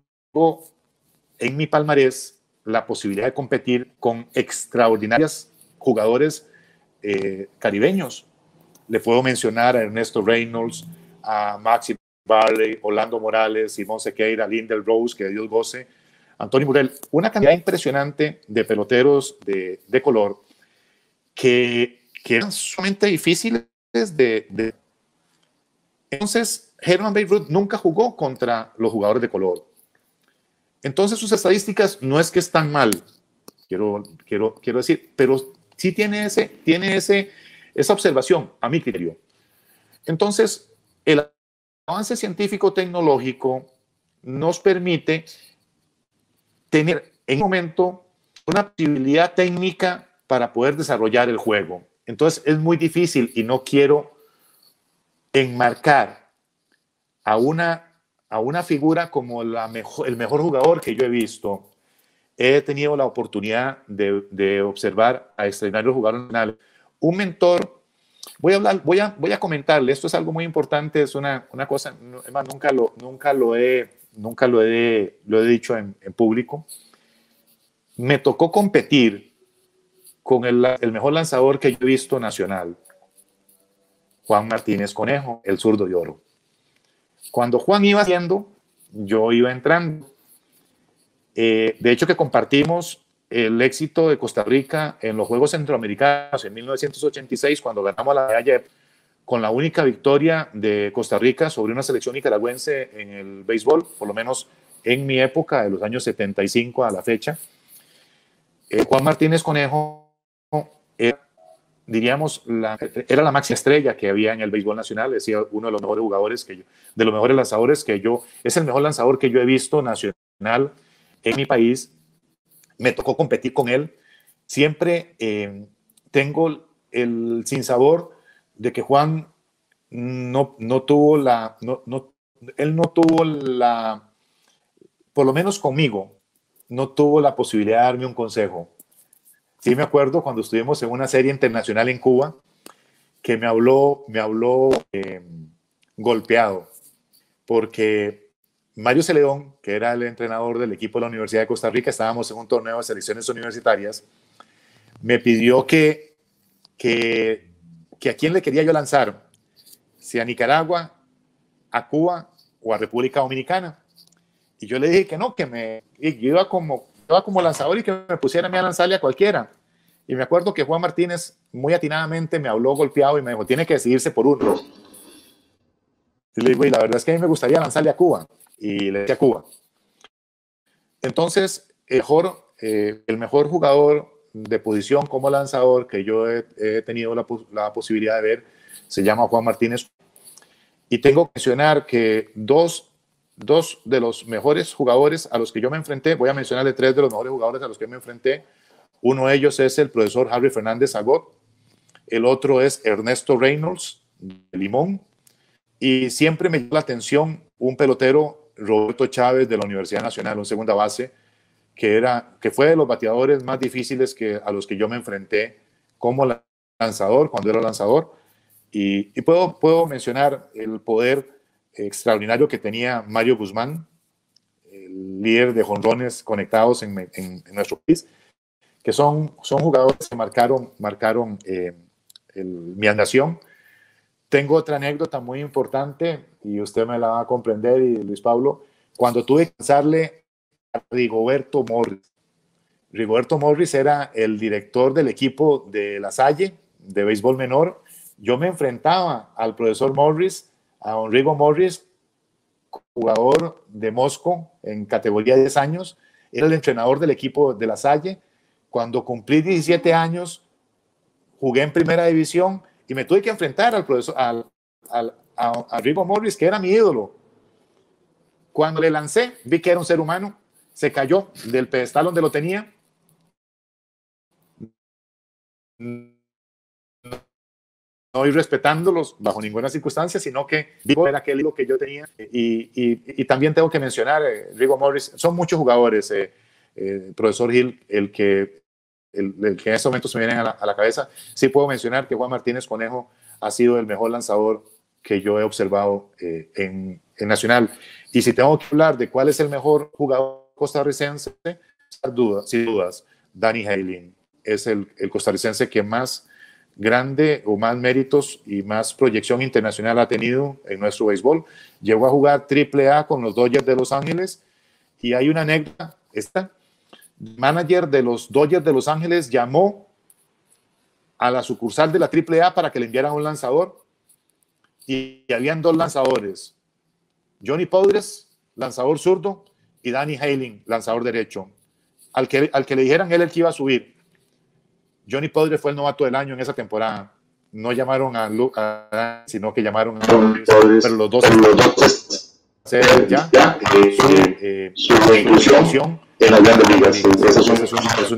en mi palmarés la posibilidad de competir con extraordinarios jugadores caribeños. Le puedo mencionar a Ernesto Reynolds, a Maxi Barley, Orlando Morales, Simón Sequeira, Lindell Rose, que Dios goce, Antonio Burrell, una cantidad impresionante de peloteros de color que eran sumamente difíciles de... Entonces, Herman Babe Ruth nunca jugó contra los jugadores de color. Entonces, sus estadísticas no es que están mal, quiero decir, pero sí tiene esa observación, a mi criterio. Entonces, el avance científico-tecnológico nos permite tener en un momento una posibilidad técnica para poder desarrollar el juego. Entonces, es muy difícil y no quiero enmarcar a una figura como el mejor jugador que yo he visto. He tenido la oportunidad de observar a extraordinarios jugadores nacionales. Un mentor, voy a comentarle, esto es algo muy importante, es una cosa, además nunca lo he dicho en público. Me tocó competir con el mejor lanzador que yo he visto nacional, Juan Martínez Conejo, el zurdo de oro. Cuando Juan iba haciendo, yo iba entrando. De hecho, que compartimos el éxito de Costa Rica en los Juegos Centroamericanos en 1986, cuando ganamos la medalla con la única victoria de Costa Rica sobre una selección nicaragüense en el béisbol, por lo menos en mi época, de los años 75 a la fecha. Juan Martínez Conejo era la máxima estrella que había en el béisbol nacional, decía uno de los mejores jugadores de los mejores lanzadores es el mejor lanzador que yo he visto nacional en mi país. Me tocó competir con él. Siempre tengo el sinsabor de que Juan no tuvo por lo menos conmigo, no tuvo la posibilidad de darme un consejo. Sí me acuerdo cuando estuvimos en una serie internacional en Cuba, que me habló golpeado, porque Mario Celedón, que era el entrenador del equipo de la Universidad de Costa Rica, estábamos en un torneo de selecciones universitarias, me pidió que a quién le quería yo lanzar, si a Nicaragua, a Cuba o a República Dominicana. Y yo le dije que no, yo iba como lanzador y que me pusiera a mí a lanzarle a cualquiera. Y me acuerdo que Juan Martínez muy atinadamente me habló golpeado y me dijo, tiene que decidirse por uno. Y le digo, y la verdad es que a mí me gustaría lanzarle a Cuba. Y le dije a Cuba. Entonces, el mejor jugador de posición como lanzador que yo he tenido la posibilidad de ver se llama Juan Martínez. Y tengo que mencionar que dos de los mejores jugadores a los que yo me enfrenté, voy a mencionarle 3 de los mejores jugadores a los que me enfrenté. Uno de ellos es el profesor Harry Fernández Agot, el otro es Ernesto Reynolds, de Limón, y siempre me llamó la atención un pelotero, Roberto Chávez, de la Universidad Nacional, un segunda base, que fue de los bateadores más difíciles a los que yo me enfrenté como lanzador, cuando era lanzador, y puedo mencionar el poder extraordinario que tenía Mario Guzmán, el líder de jonrones conectados en nuestro país, que son jugadores que marcaron mi nación. Tengo otra anécdota muy importante y usted me la va a comprender, y Luis Pablo, cuando tuve que lanzarle a Rigoberto Morris. Rigoberto Morris era el director del equipo de La Salle, de béisbol menor. Yo me enfrentaba al profesor Morris, a don Rigo Morris, jugador de Mosco en categoría de 10 años. Era el entrenador del equipo de La Salle. Cuando cumplí 17 años, jugué en primera división y me tuve que enfrentar al profesor, a Rigo Morris, que era mi ídolo. Cuando le lancé, vi que era un ser humano, se cayó del pedestal donde lo tenía. No irrespetándolos bajo ninguna circunstancia, sino que era aquel ídolo que yo tenía. Y también tengo que mencionar, Rigo Morris, son muchos jugadores, profesor Gil, el que en estos momentos se me vienen a la cabeza. Sí puedo mencionar que Juan Martínez Conejo ha sido el mejor lanzador que yo he observado en Nacional. Y si tengo que hablar de cuál es el mejor jugador costarricense, sin dudas, Danny Heyling es el costarricense que más grande o más méritos y más proyección internacional ha tenido en nuestro béisbol. Llegó a jugar AAA con los Dodgers de Los Ángeles, y hay una anécdota, el manager de los Dodgers de Los Ángeles llamó a la sucursal de la AAA para que le enviaran un lanzador, y habían dos lanzadores, Johnny Podres, lanzador zurdo, y Danny Heyling, lanzador derecho. Al que le dijeran él el que iba a subir. Johnny Podres fue el novato del año en esa temporada. No llamaron a sino que llamaron a pero los dos ya su inclusión en las grandes ligas. Es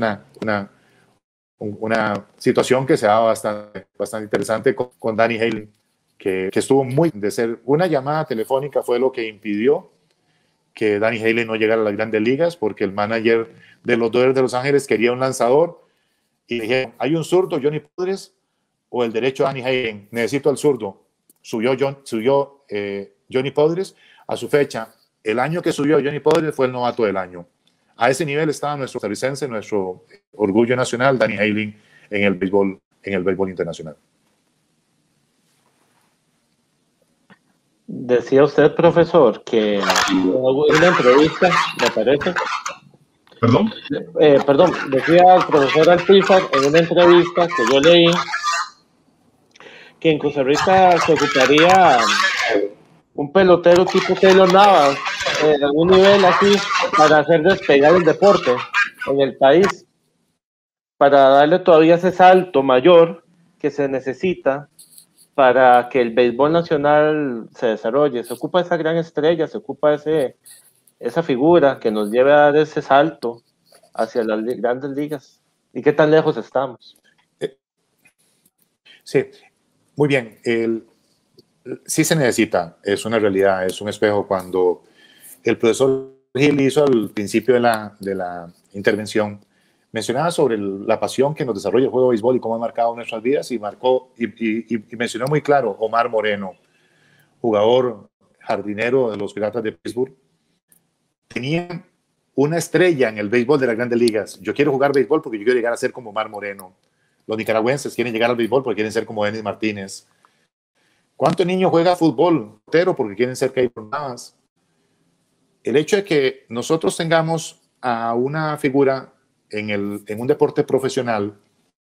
una situación que se da bastante interesante con Danny Heyling, que estuvo muy de ser. Una llamada telefónica fue lo que impidió que Danny Heyling no llegara a las grandes ligas, porque el manager de los Dodgers de Los Ángeles quería un lanzador, y le dijeron, hay un zurdo, Johnny Podres, o el derecho, Danny Heyling. Necesito al zurdo. Subió Johnny Podres. A su fecha, el año que subió Johnny Podres fue el novato del año. A ese nivel estaba nuestro costarricense, nuestro orgullo nacional, Danny Heyling, en el béisbol internacional. Decía usted, profesor, que en una entrevista, me parece. ¿Perdón? Decía el profesor Alpizar en una entrevista que yo leí que en Costa Rica se ocuparía un pelotero tipo Taylor Navas, en algún nivel así, para hacer despegar el deporte en el país, para darle todavía ese salto mayor que se necesita para que el béisbol nacional se desarrolle. Se ocupa esa gran estrella, se ocupa esa figura que nos lleve a dar ese salto hacia las grandes ligas. ¿Y qué tan lejos estamos? Sí, muy bien. Sí se necesita, es una realidad, es un espejo. Cuando el profesor Gil hizo al principio de la intervención, mencionaba sobre la pasión que nos desarrolla el juego de béisbol y cómo ha marcado nuestras vidas, y mencionó muy claro Omar Moreno, jugador jardinero de los Piratas de Pittsburgh. Tenía una estrella en el béisbol de las grandes ligas. Yo quiero jugar béisbol porque yo quiero llegar a ser como Omar Moreno. Los nicaragüenses quieren llegar al béisbol porque quieren ser como Denis Martínez. ¿Cuántos niños juega fútbol entero porque quieren ser Keylor Navas? El hecho de que nosotros tengamos a una figura en un deporte profesional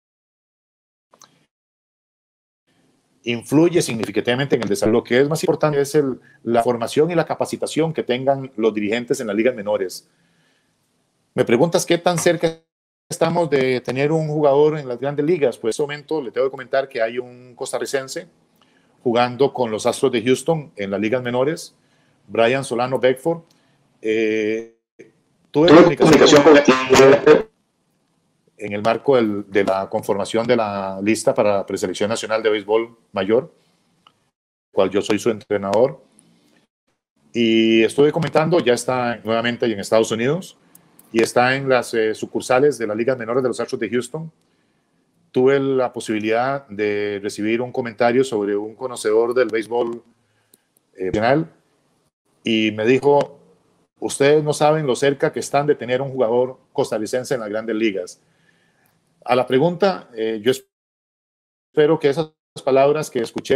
influye significativamente en el desarrollo. Lo que es más importante es la formación y la capacitación que tengan los dirigentes en las ligas menores. Me preguntas qué tan cerca estamos de tener un jugador en las grandes ligas. Pues en este momento le tengo que comentar que hay un costarricense jugando con los Astros de Houston en las ligas menores, Brian Solano Beckford. Tuve comunicación con en el marco de la conformación de la lista para la preselección nacional de béisbol mayor, cual yo soy su entrenador. Y estuve comentando, ya está nuevamente en Estados Unidos y está en las sucursales de las ligas menores de los Astros de Houston. Tuve la posibilidad de recibir un comentario sobre un conocedor del béisbol nacional y me dijo: ustedes no saben lo cerca que están de tener un jugador costarricense en las grandes ligas. A la pregunta, yo espero que esas palabras que escuché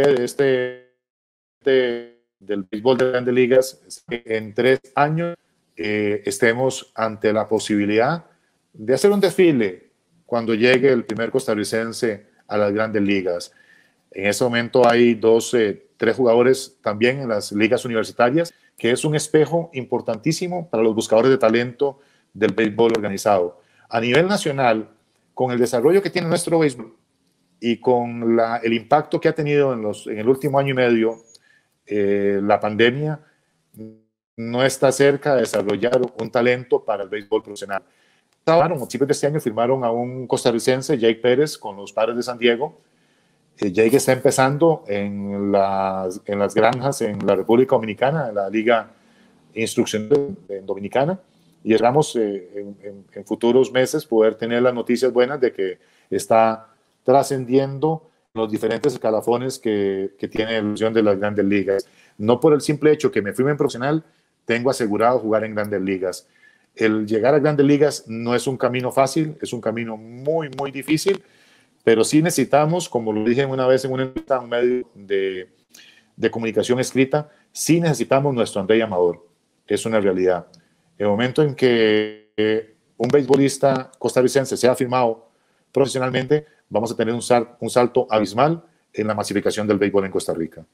del béisbol de grandes ligas, en 3 años estemos ante la posibilidad de hacer un desfile cuando llegue el primer costarricense a las grandes ligas. En ese momento hay 3 jugadores también en las ligas universitarias, que es un espejo importantísimo para los buscadores de talento del béisbol organizado. A nivel nacional, con el desarrollo que tiene nuestro béisbol y con el impacto que ha tenido en el último año y medio, la pandemia no está cerca de desarrollar un talento para el béisbol profesional. A principios de este año firmaron a un costarricense, Jake Pérez, con los Padres de San Diego. Jake está empezando en las granjas en la República Dominicana, en la Liga Instrucción Dominicana, y esperamos en futuros meses poder tener las noticias buenas de que está trascendiendo los diferentes escalafones que tiene la ilusión de las grandes ligas. No por el simple hecho que me firme en profesional, tengo asegurado jugar en grandes ligas. El llegar a grandes ligas no es un camino fácil, es un camino muy, muy difícil, pero sí necesitamos, como lo dije una vez en un medio de comunicación escrita, sí necesitamos nuestro André Amador. Es una realidad. El momento en que un beisbolista costarricense sea firmado profesionalmente, vamos a tener un salto abismal en la masificación del béisbol en Costa Rica.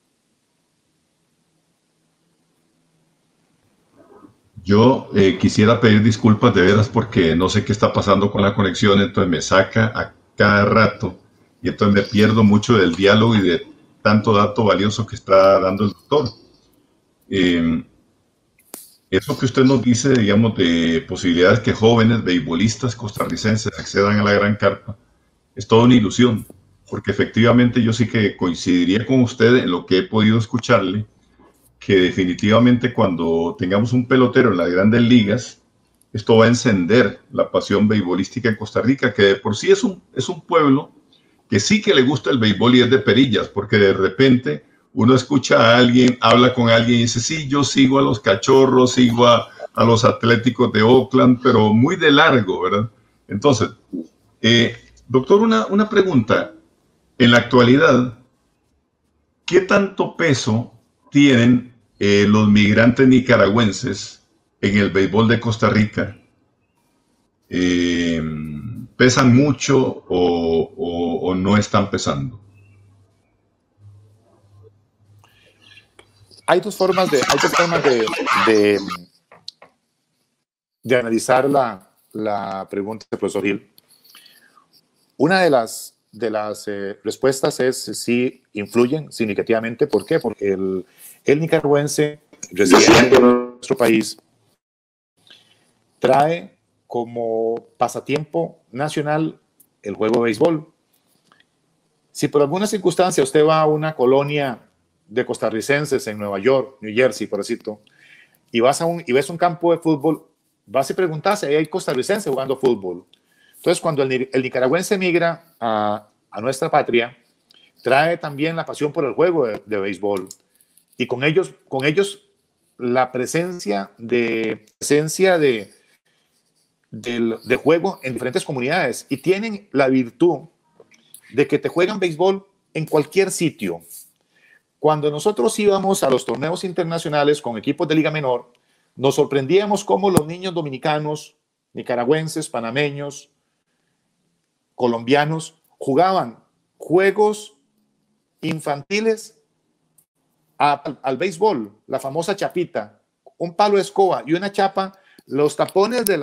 Yo quisiera pedir disculpas de veras porque no sé qué está pasando con la conexión, entonces me saca a cada rato y entonces me pierdo mucho del diálogo y de tanto dato valioso que está dando el doctor. Eso que usted nos dice, digamos, de posibilidades que jóvenes beisbolistas costarricenses accedan a la gran carpa, es toda una ilusión, porque efectivamente yo sí que coincidiría con usted en lo que he podido escucharle, que definitivamente cuando tengamos un pelotero en las grandes ligas, esto va a encender la pasión beisbolística en Costa Rica, que de por sí es un pueblo que sí que le gusta el béisbol y es de perillas, porque de repente uno escucha a alguien, habla con alguien y dice: sí, yo sigo a los Cachorros, sigo a los Atléticos de Oakland, pero muy de largo, ¿verdad? Entonces, doctor, una pregunta. En la actualidad, ¿qué tanto peso tienen los migrantes nicaragüenses en el béisbol de Costa Rica? ¿Pesan mucho o no están pesando? Hay dos formas de analizar la pregunta del profesor Gil. Una de las respuestas es sí influyen significativamente. ¿Por qué? Porque el nicaragüense residente en nuestro país trae como pasatiempo nacional el juego de béisbol. Si por alguna circunstancia usted va a una colonia de costarricenses en Nueva York, New Jersey, por decirlo, y ves un campo de fútbol, vas y preguntas si hay costarricenses jugando fútbol. Entonces, cuando el nicaragüense migra a nuestra patria, trae también la pasión por el juego de béisbol, y con ellos la presencia de juego en diferentes comunidades, y tienen la virtud de que te juegan béisbol en cualquier sitio. Cuando nosotros íbamos a los torneos internacionales con equipos de Liga Menor, nos sorprendíamos cómo los niños dominicanos, nicaragüenses, panameños, colombianos, jugaban juegos infantiles al béisbol, la famosa chapita, un palo de escoba y una chapa, los tapones de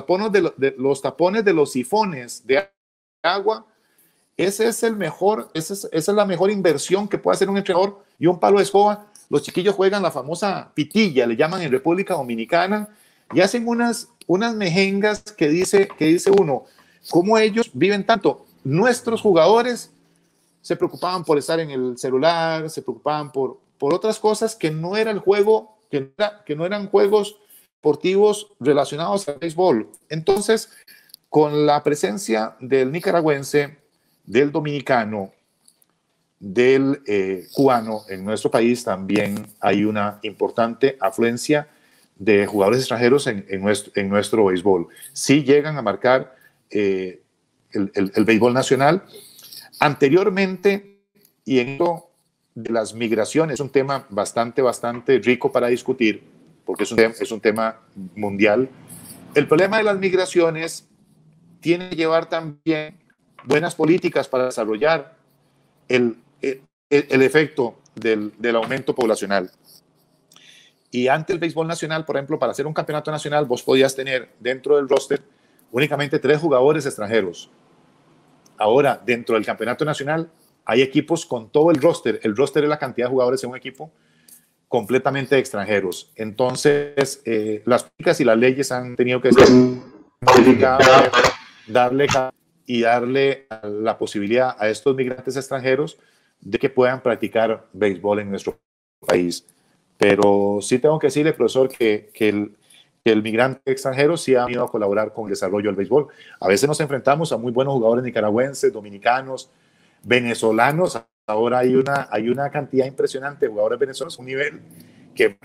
los sifones de agua. Esa es la mejor inversión que puede hacer un entrenador, y un palo de escoba. Los chiquillos juegan la famosa pitilla, le llaman en República Dominicana, y hacen unas mejengas que dice uno, ¿Cómo ellos viven tanto? Nuestros jugadores se preocupaban por estar en el celular, se preocupaban por otras cosas que no era el juego, que no eran juegos deportivos relacionados al béisbol. Entonces, con la presencia del nicaragüense, del dominicano, del cubano en nuestro país, también hay una importante afluencia de jugadores extranjeros en nuestro béisbol. Sí llegan a marcar el béisbol nacional. Anteriormente, y en esto de las migraciones, es un tema bastante rico para discutir, porque es un tema mundial. El problema de las migraciones tiene que llevar también buenas políticas para desarrollar el efecto del aumento poblacional. Y antes el béisbol nacional, por ejemplo, para hacer un campeonato nacional, vos podías tener dentro del roster únicamente 3 jugadores extranjeros. Ahora, dentro del campeonato nacional, hay equipos con todo el roster. El roster es la cantidad de jugadores en un equipo completamente extranjeros. Entonces, las políticas y las leyes han tenido que ser modificadas, darle la posibilidad a estos migrantes extranjeros de que puedan practicar béisbol en nuestro país. Pero sí tengo que decirle, profesor, que el migrante extranjero sí ha venido a colaborar con el desarrollo del béisbol. A veces nos enfrentamos a muy buenos jugadores nicaragüenses, dominicanos, venezolanos. Ahora hay una cantidad impresionante de jugadores venezolanos, un nivel que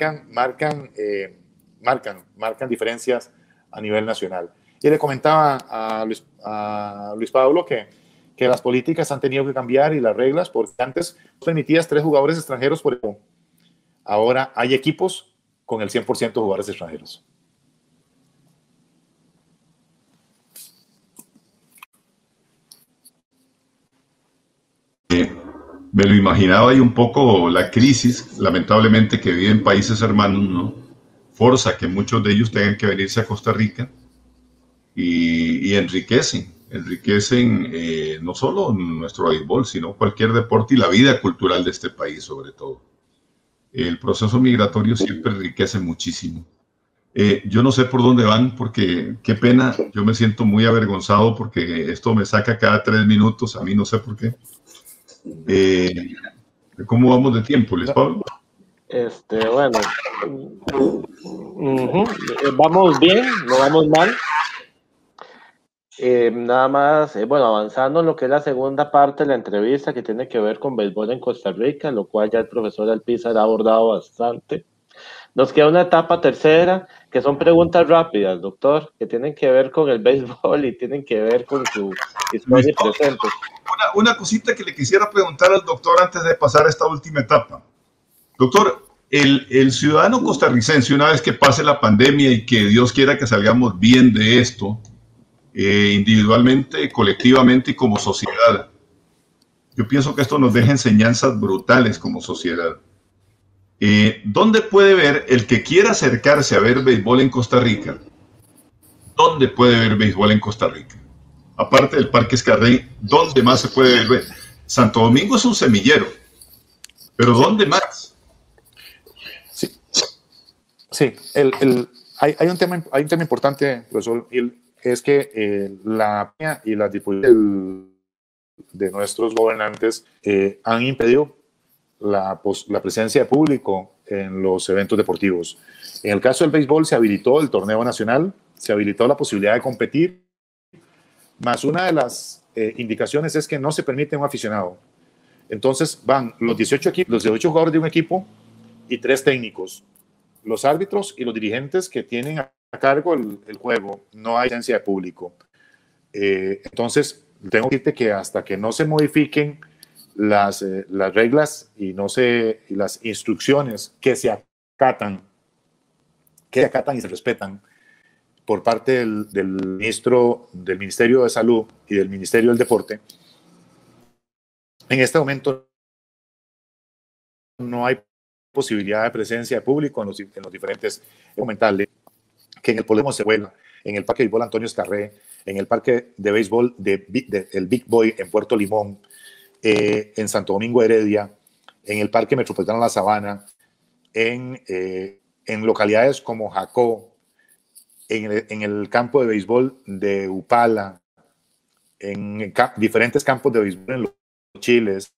marcan diferencias a nivel nacional. Y le comentaba a Luis Pablo que las políticas han tenido que cambiar y las reglas, porque antes permitías 3 jugadores extranjeros por equipo. Ahora hay equipos con el 100% de jugadores extranjeros. Me lo imaginaba y un poco la crisis, lamentablemente, que viven países hermanos, ¿no? Forza que muchos de ellos tengan que venirse a Costa Rica y enriquecen no solo nuestro béisbol, sino cualquier deporte y la vida cultural de este país, sobre todo. El proceso migratorio siempre enriquece muchísimo. Yo no sé por dónde van, porque qué pena, yo me siento muy avergonzado porque esto me saca cada 3 minutos, a mí no sé por qué. ¿Cómo vamos de tiempo, Luis Pablo? Bueno, vamos bien, no vamos mal. Nada más, bueno, avanzando en lo que es la segunda parte de la entrevista que tiene que ver con béisbol en Costa Rica, lo cual ya el profesor Alpizar ha abordado bastante. Nos queda una etapa tercera, que son preguntas rápidas, doctor, que tienen que ver con el béisbol y tienen que ver con su historia y presente. Una cosita que le quisiera preguntar al doctor antes de pasar a esta última etapa. Doctor, el ciudadano costarricense, una vez que pase la pandemia y que Dios quiera que salgamos bien de esto, individualmente, colectivamente y como sociedad, yo pienso que esto nos deja enseñanzas brutales como sociedad. ¿Dónde puede ver el que quiera acercarse a ver béisbol en Costa Rica? ¿Dónde puede ver béisbol en Costa Rica? Aparte del Parque Escarrey, ¿dónde más se puede ver? Santo Domingo es un semillero, pero ¿dónde más? Sí, hay un tema importante, profesor, es que la y las disposiciones de nuestros gobernantes han impedido la presencia de público en los eventos deportivos. En el caso del béisbol se habilitó el torneo nacional, se habilitó la posibilidad de competir, más una de las indicaciones es que no se permite un aficionado. Entonces van los 18 jugadores de un equipo y 3 técnicos, los árbitros y los dirigentes que tienen a cargo el juego. No hay presencia de público. Entonces tengo que decirte que hasta que no se modifiquen las reglas y las instrucciones que se acatan y se respetan por parte del Ministerio de Salud y del Ministerio del Deporte, en este momento no hay posibilidad de presencia de público en los diferentes. Comentarle que en el Polideportivo se juega, en el Parque de Béisbol Antonio Escarré, en el Parque de Béisbol el Big Boy en Puerto Limón, en Santo Domingo Heredia, en el Parque Metropolitano La Sabana, en localidades como Jacó, en el campo de béisbol de Upala, diferentes campos de béisbol en los chiles.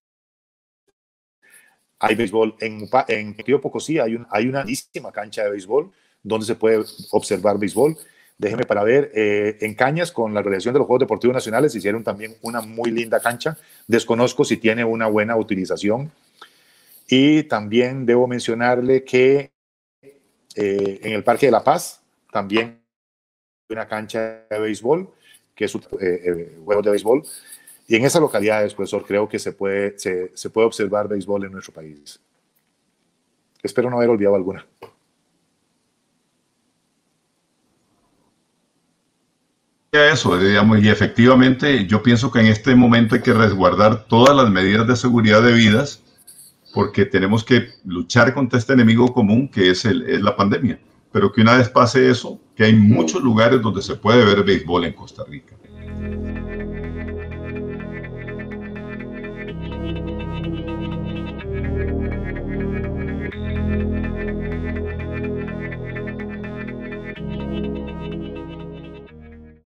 Hay béisbol en Tío Pocosí, hay una lindísima cancha de béisbol donde se puede observar béisbol. Déjeme para ver, en Cañas, con la realización de los Juegos Deportivos Nacionales, hicieron también una muy linda cancha. Desconozco si tiene una buena utilización. Y también debo mencionarle que en el Parque de la Paz también hay una cancha de béisbol, que es juegos de béisbol. Y en esas localidades, profesor, creo que se puede observar béisbol en nuestro país. Espero no haber olvidado alguna. Eso, digamos, y efectivamente yo pienso que en este momento hay que resguardar todas las medidas de seguridad debidas, porque tenemos que luchar contra este enemigo común que es la pandemia. Pero que una vez pase eso, que hay muchos lugares donde se puede ver béisbol en Costa Rica.